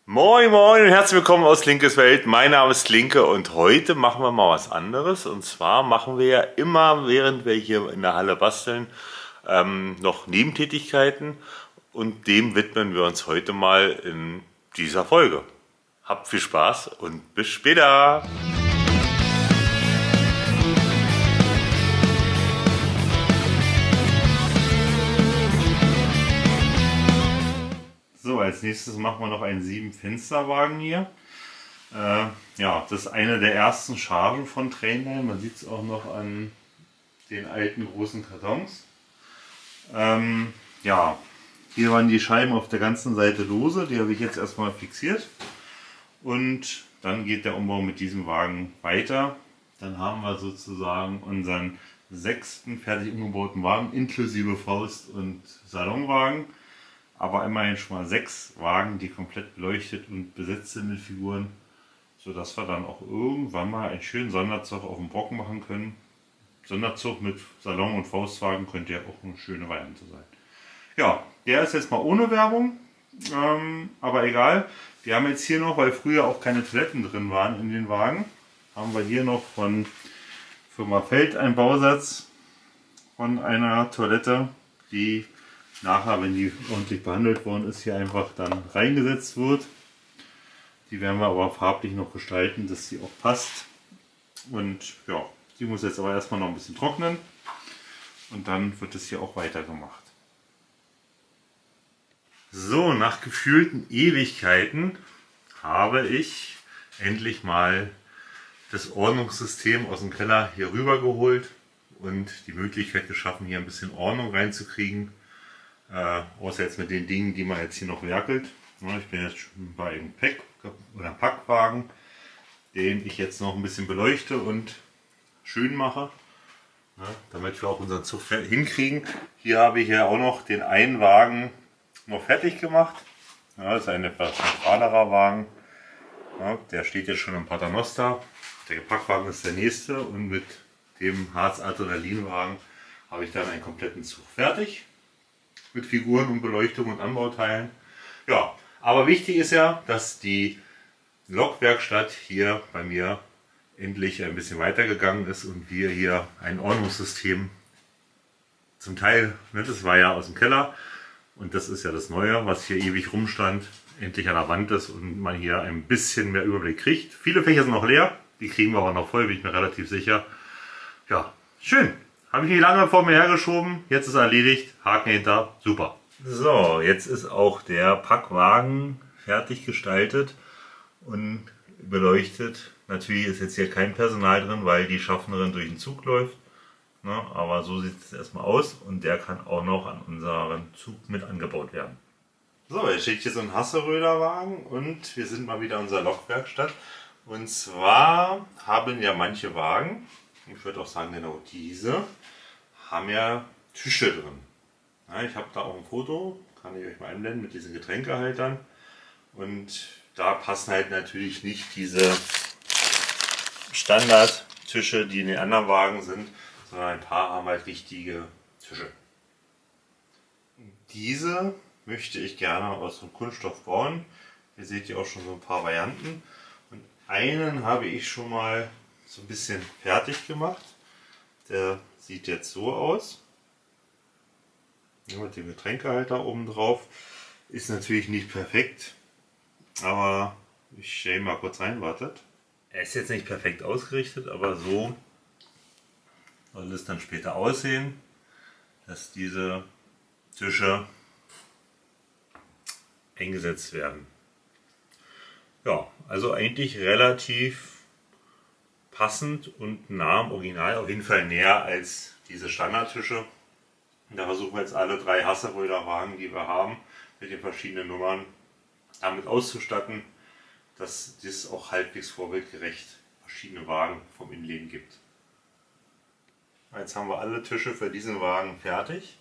Moin Moin und herzlich willkommen aus Linkes Welt. Mein Name ist Linke und heute machen wir mal was anderes. Und zwar machen wir ja immer, während wir hier in der Halle basteln, noch Nebentätigkeiten. Und dem widmen wir uns heute mal in dieser Folge. Habt viel Spaß und bis später! So, als nächstes machen wir noch einen 7-Fensterwagen hier. Ja, das ist eine der ersten Chargen von Trainline. Man sieht es auch noch an den alten großen Kartons. Ja, hier waren die Scheiben auf der ganzen Seite lose. Die habe ich jetzt erstmal fixiert. Und dann geht der Umbau mit diesem Wagen weiter. Dann haben wir sozusagen unseren 6. fertig umgebauten Wagen inklusive Faust- und Salonwagen. Aber immerhin schon mal 6 Wagen, die komplett beleuchtet und besetzt sind mit Figuren, sodass wir dann auch irgendwann mal einen schönen Sonderzug auf dem Brocken machen können. Sonderzug mit Salon- und Faustwagen könnte ja auch eine schöne Variante sein. Ja, der ist jetzt mal ohne Werbung, aber egal. Wir haben jetzt hier noch, weil früher auch keine Toiletten drin waren in den Wagen, haben wir hier noch von Firma Feld einen Bausatz von einer Toilette, die nachher, wenn die ordentlich behandelt worden ist, hier einfach dann reingesetzt wird. Die werden wir aber farblich noch gestalten, dass sie auch passt. Und ja, die muss jetzt aber erstmal noch ein bisschen trocknen. Und dann wird es hier auch weitergemacht. So, nach gefühlten Ewigkeiten habe ich endlich mal das Ordnungssystem aus dem Keller hier rüber geholt und die Möglichkeit geschaffen, hier ein bisschen Ordnung reinzukriegen. Außer jetzt mit den Dingen, die man jetzt hier noch werkelt. Ich bin jetzt schon bei einem Packwagen, den ich jetzt noch ein bisschen beleuchte und schön mache, damit wir auch unseren Zug hinkriegen. Hier habe ich ja auch noch den einen Wagen noch fertig gemacht. Das ist ein etwas neutralerer Wagen. Der steht jetzt schon im Paternoster. Der Gepackwagen ist der nächste und mit dem Harz-Adrenalinwagen habe ich dann einen kompletten Zug fertig. Mit Figuren und Beleuchtung und Anbauteilen. Ja, aber wichtig ist ja, dass die Lokwerkstatt hier bei mir endlich ein bisschen weitergegangen ist und wir hier ein Ordnungssystem zum Teil, das war ja aus dem Keller und das ist ja das Neue, was hier ewig rumstand, endlich an der Wand ist und man hier ein bisschen mehr Überblick kriegt. Viele Fächer sind noch leer, die kriegen wir aber noch voll, bin ich mir relativ sicher. Ja, schön. Habe ich nicht lange vor mir hergeschoben, jetzt ist erledigt, Haken hinter, super. So, jetzt ist auch der Packwagen fertig gestaltet und beleuchtet. Natürlich ist jetzt hier kein Personal drin, weil die Schaffnerin durch den Zug läuft. Aber so sieht es erstmal aus und der kann auch noch an unseren Zug mit angebaut werden. So, jetzt steht hier so ein Hasseröder-Wagen und wir sind mal wieder in unserer Lokwerkstatt. Und zwar haben ja manche Wagen, ich würde auch sagen genau diese, haben ja Tische drin. Ja, ich habe da auch ein Foto, kann ich euch mal einblenden mit diesen Getränkehaltern. Und da passen halt natürlich nicht diese Standardtische, die in den anderen Wagen sind, sondern ein paar haben halt richtige Tische. Diese möchte ich gerne aus dem Kunststoff bauen. Hier seht ihr auch schon so ein paar Varianten. Und einen habe ich schon mal so ein bisschen fertig gemacht. Der sieht jetzt so aus. Mit dem Getränkehalter oben drauf. Ist natürlich nicht perfekt, aber ich stelle ihn mal kurz rein, wartet. Er ist jetzt nicht perfekt ausgerichtet, aber so soll es dann später aussehen, dass diese Tische eingesetzt werden. Ja, also eigentlich relativ passend und nah am Original, auf jeden Fall näher als diese Standardtische. Und da versuchen wir jetzt alle 3 Hasseröder Wagen, die wir haben, mit den verschiedenen Nummern damit auszustatten, dass es auch halbwegs vorbildgerecht verschiedene Wagen vom Innenleben gibt. Jetzt haben wir alle Tische für diesen Wagen fertig.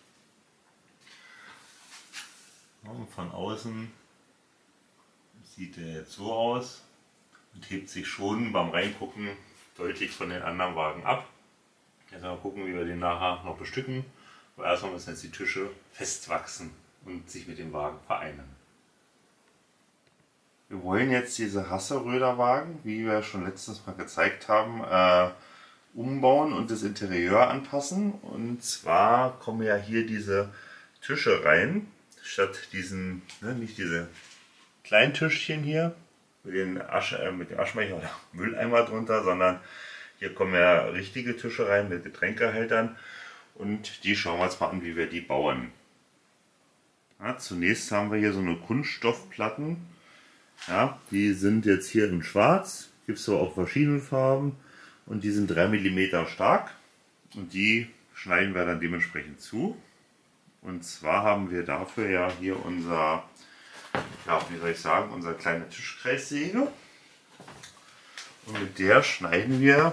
Und von außen sieht er jetzt so aus und hebt sich schon beim Reingucken deutlich von den anderen Wagen ab. Jetzt mal gucken, wie wir den nachher noch bestücken. Aber erstmal müssen jetzt die Tische festwachsen und sich mit dem Wagen vereinen. Wir wollen jetzt diese Hasseröder-Wagen, wie wir schon letztens mal gezeigt haben, umbauen und das Interieur anpassen. Und zwar kommen ja hier diese Tische rein, statt diesen, nicht diese kleinen Tischchen hier mit den Aschenbecher oder Mülleimer drunter, sondern hier kommen ja richtige Tische rein mit Getränkehaltern und die schauen wir uns mal an, wie wir die bauen. Ja, zunächst haben wir hier so eine Kunststoffplatten. Ja, die sind jetzt hier in schwarz, gibt es so auch verschiedene Farben und die sind 3 mm stark und die schneiden wir dann dementsprechend zu. Und zwar haben wir dafür ja hier unser, ja, wie soll ich sagen, unsere kleine Tischkreissäge. Und mit der schneiden wir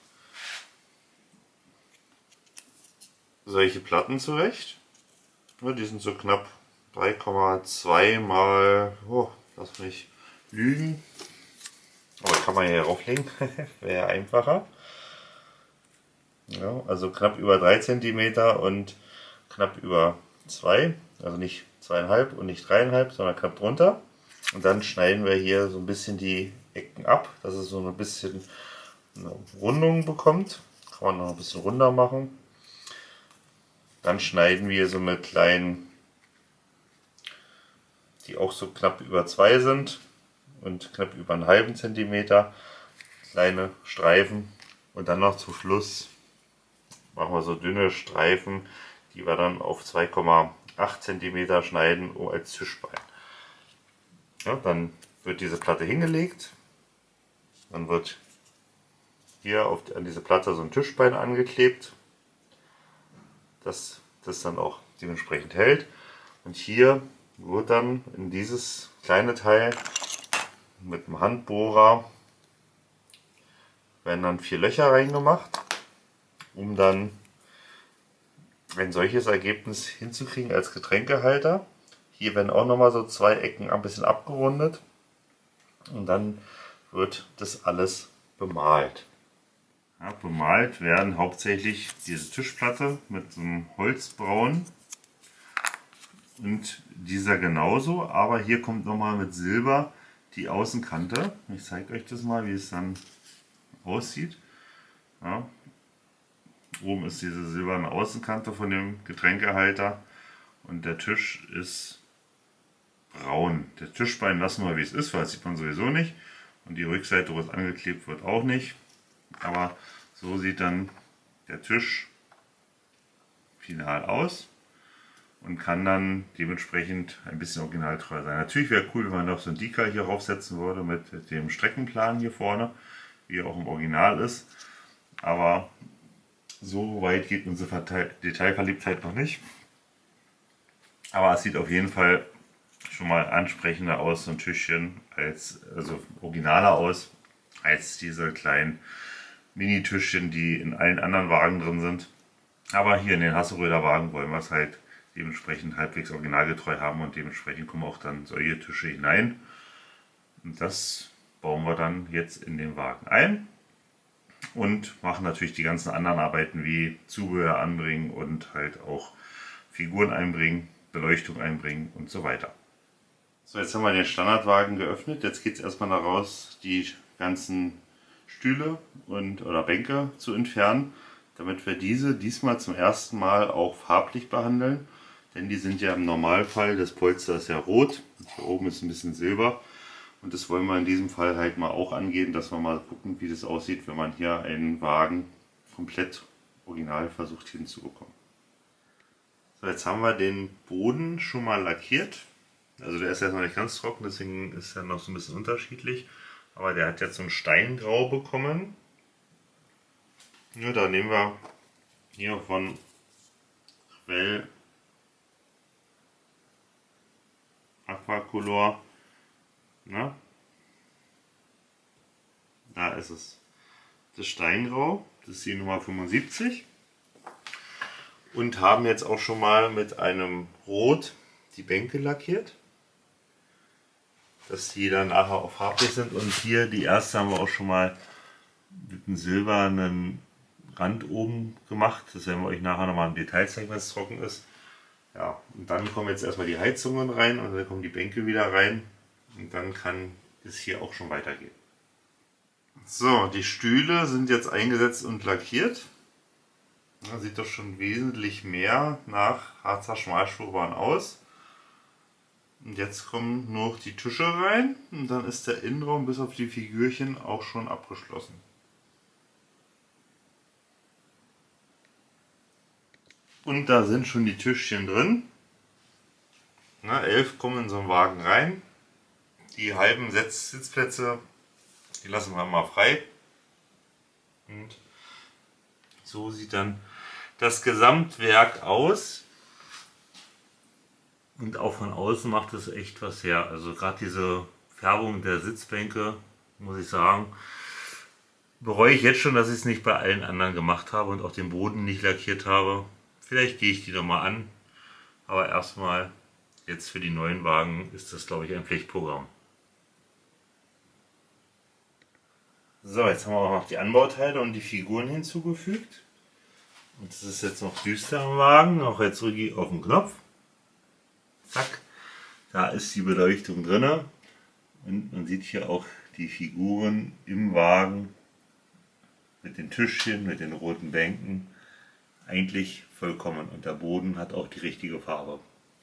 solche Platten zurecht. Ja, die sind so knapp 3,2 mal, lass mich lügen, aber kann man hier rauflegen, wäre einfacher. Ja, also knapp über 3 cm und knapp über 2, also nicht 2,5 und nicht 3,5, sondern knapp drunter. Und dann schneiden wir hier so ein bisschen die Ecken ab, dass es so ein bisschen eine Rundung bekommt. Kann man noch ein bisschen runder machen. Dann schneiden wir so mit kleinen, die auch so knapp über 2 sind und knapp über einen halben Zentimeter, kleine Streifen. Und dann noch zum Schluss machen wir so dünne Streifen, die wir dann auf 2,8 cm schneiden als Tischbein. Ja, dann wird diese Platte hingelegt, dann wird hier an diese Platte so ein Tischbein angeklebt, dass das dann auch dementsprechend hält. Und hier wird dann in dieses kleine Teil mit dem Handbohrer werden dann 4 Löcher reingemacht, um dann ein solches Ergebnis hinzukriegen als Getränkehalter. Hier werden auch nochmal so 2 Ecken ein bisschen abgerundet und dann wird das alles bemalt. Ja, bemalt werden hauptsächlich diese Tischplatte mit so einem Holzbraun und dieser genauso, aber hier kommt nochmal mit Silber die Außenkante. Ich zeige euch das mal, wie es dann aussieht. Ja. Oben ist diese silberne Außenkante von dem Getränkehalter und der Tisch ist braun. Der Tischbein lassen wir wie es ist, weil das sieht man sowieso nicht. Und die Rückseite, wo es angeklebt wird, auch nicht. Aber so sieht dann der Tisch final aus und kann dann dementsprechend ein bisschen originaltreu sein. Natürlich wäre cool, wenn man noch so ein Decal hier raufsetzen würde mit dem Streckenplan hier vorne, wie er auch im Original ist. Aber so weit geht unsere Detailverliebtheit noch nicht. Aber es sieht auf jeden Fall schon mal ansprechender aus, so ein Tischchen, also originaler aus, als diese kleinen Mini-Tischchen, die in allen anderen Wagen drin sind. Aber hier in den Hasseröder Wagen wollen wir es halt dementsprechend halbwegs originalgetreu haben und dementsprechend kommen auch dann solche Tische hinein. Und das bauen wir dann jetzt in den Wagen ein und machen natürlich die ganzen anderen Arbeiten wie Zubehör anbringen und halt auch Figuren einbringen, Beleuchtung einbringen und so weiter. So, jetzt haben wir den Standardwagen geöffnet. Jetzt geht es erstmal daraus, die ganzen Stühle oder Bänke zu entfernen, damit wir diese diesmal zum ersten Mal auch farblich behandeln. Denn die sind ja im Normalfall, das Polster ist ja rot, hier oben ist ein bisschen Silber. Und das wollen wir in diesem Fall halt mal auch angehen, dass wir mal gucken, wie das aussieht, wenn man hier einen Wagen komplett original versucht hinzubekommen. So, jetzt haben wir den Boden schon mal lackiert. Also der ist jetzt noch nicht ganz trocken, deswegen ist er noch so ein bisschen unterschiedlich. Aber der hat jetzt so ein Steingrau bekommen. Ja, da nehmen wir hier von Quell Aquacolor. Na? Da ist es. Das Steingrau, das ist die Nummer 75. Und haben jetzt auch schon mal mit einem Rot die Bänke lackiert, dass die dann nachher auch farblich sind. Und hier die erste haben wir auch schon mal mit einem silbernen Rand oben gemacht. Das werden wir euch nachher nochmal im Detail zeigen, wenn es trocken ist. Ja, und dann kommen jetzt erstmal die Heizungen rein und dann kommen die Bänke wieder rein. Und dann kann es hier auch schon weitergeht. So, die Stühle sind jetzt eingesetzt und lackiert. Das sieht doch schon wesentlich mehr nach Harzer Schmalspurbahn aus. Und jetzt kommen nur noch die Tische rein und dann ist der Innenraum bis auf die Figürchen auch schon abgeschlossen. Und da sind schon die Tischchen drin. 11 kommen in so einen Wagen rein. Die halben Sitzplätze, die lassen wir mal frei. Und so sieht dann das Gesamtwerk aus. Und auch von außen macht es echt was her. Also gerade diese Färbung der Sitzbänke, muss ich sagen, bereue ich jetzt schon, dass ich es nicht bei allen anderen gemacht habe und auch den Boden nicht lackiert habe. Vielleicht gehe ich die nochmal an. Aber erstmal, jetzt für die neuen Wagen ist das, glaube ich, ein Pflichtprogramm. So, jetzt haben wir auch noch die Anbauteile und die Figuren hinzugefügt. Und es ist jetzt noch düster am Wagen. Auch jetzt drücke ich auf den Knopf. Zack, da ist die Beleuchtung drin. Und man sieht hier auch die Figuren im Wagen mit den Tischchen, mit den roten Bänken. Eigentlich vollkommen. Und der Boden hat auch die richtige Farbe.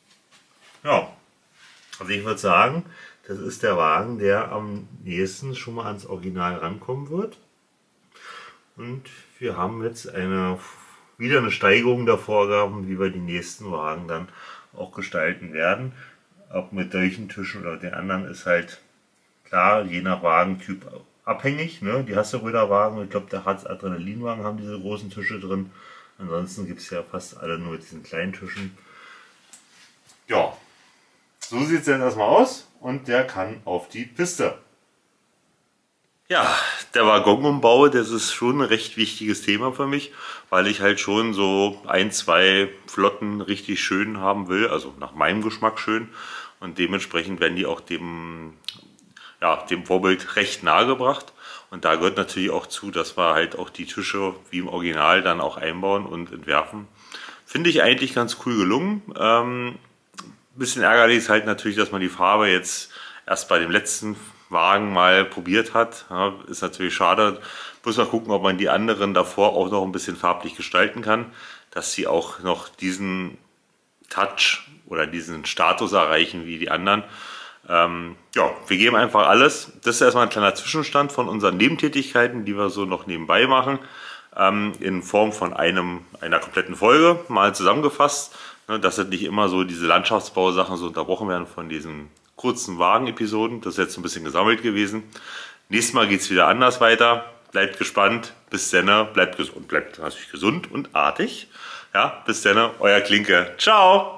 Ja, also ich würde sagen, das ist der Wagen, der am nächsten schon mal ans Original rankommen wird. Und wir haben jetzt wieder eine Steigerung der Vorgaben, wie wir die nächsten Wagen dann auch gestalten werden. Ob mit solchen Tischen oder den anderen ist halt klar, je nach Wagentyp abhängig. Ne? Die Hasseröder-Wagen, ich glaube der Harz Adrenalinwagen haben diese großen Tische drin. Ansonsten gibt es ja fast alle nur mit diesen kleinen Tischen. Ja, so sieht es jetzt erstmal aus und der kann auf die Piste. Ja, der Waggonumbau, das ist schon ein recht wichtiges Thema für mich, weil ich halt schon so 1, 2 Flotten richtig schön haben will, also nach meinem Geschmack schön. Und dementsprechend werden die auch dem Vorbild recht nahe gebracht. Und da gehört natürlich auch zu, dass wir halt auch die Tische wie im Original dann auch einbauen und entwerfen. Finde ich eigentlich ganz cool gelungen. Bisschen ärgerlich ist halt natürlich, dass man die Farbe jetzt erst bei dem letzten Wagen mal probiert hat. Ja, ist natürlich schade. Muss man gucken, ob man die anderen davor auch noch ein bisschen farblich gestalten kann, dass sie auch noch diesen Touch oder diesen Status erreichen wie die anderen. Ja, wir geben einfach alles. Das ist erstmal ein kleiner Zwischenstand von unseren Nebentätigkeiten, die wir so noch nebenbei machen, in Form von einer kompletten Folge mal zusammengefasst, ne, dass nicht immer so diese Landschaftsbausachen so unterbrochen werden von diesen kurzen Wagen-Episoden. Das ist jetzt ein bisschen gesammelt gewesen. Nächstes Mal geht es wieder anders weiter. Bleibt gespannt. Bis dann. Bleibt gesund. Bleibt natürlich gesund und artig. Ja, bis dann. Euer Klinke. Ciao.